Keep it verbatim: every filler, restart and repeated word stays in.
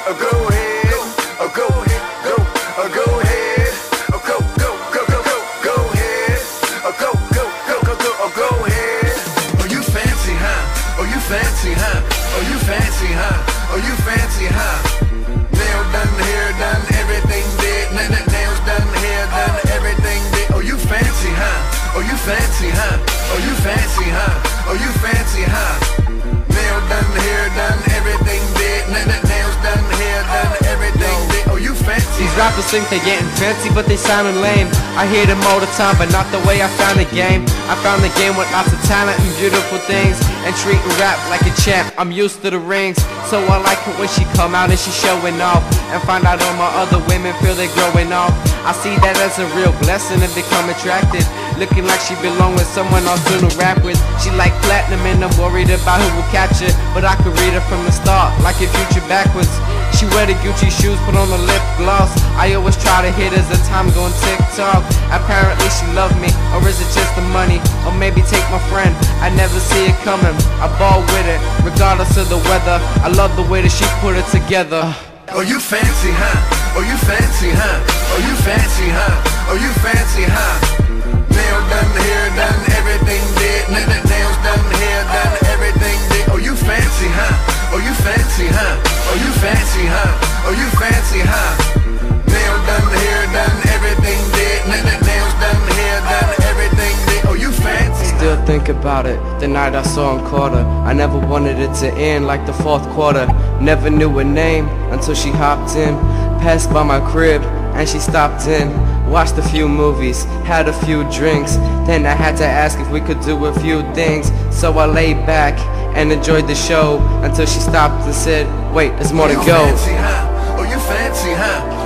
oh go ahead, oh go ahead, go, oh go ahead, oh go, go, go, go, go, go ahead, oh go, go, go, go, go, oh go ahead. Oh you fancy, huh? Oh you fancy, huh? Oh you fancy, huh? Oh you fancy, huh? Nail done, hair done, everything did. Nails done, hair done, everything did. Oh you fancy, huh? Oh you fancy, huh? Oh you fancy, huh? Oh you fancy, huh? Nail done, hair done, everything did. Nails done, hair done, everything did. Oh you fancy. These rappers think they're getting fancy, but they sounding lame. I hear them all the time, but not the way I found the game. I found the game with lots of talent and beautiful things, and treating rap like a champ. I'm used to the rings, so I like it when she come out and she showing off, and find out all my other women feel they growing off. I see that as a real blessing and become attracted, looking like she belong with someone I'll soon to rap with. She like platinum and I'm worried about who will catch it, but I could read her from the start like a future backwards. She wear the Gucci shoes, put on the lip gloss. I always try to hit as the time going tick-tock. Apparently she love me, or is it just the money? Or maybe take my friend, I never see it coming. I ball with it, regardless of the weather. I love the way that she put it together. Oh you fancy, huh? Oh you fancy, huh? Oh you fancy, huh? Oh you fancy, huh? Nail done, hair done, everything did. Nails done, hair done, everything did. Oh you fancy, huh? Oh you fancy, huh? Oh you fancy, huh? Oh you fancy, huh? Nail done, hair done, everything did. Nails done, hair done, everything did. Oh you fancy. Still think about it, the night I saw him caught her. I never wanted it to end like the fourth quarter. Never knew her name until she hopped in. Passed by my crib and she stopped in. Watched a few movies, had a few drinks. Then I had to ask if we could do a few things. So I laid back and enjoyed the show until she stopped and said, wait, there's more to go. Oh you fancy, huh? Oh you fancy, huh?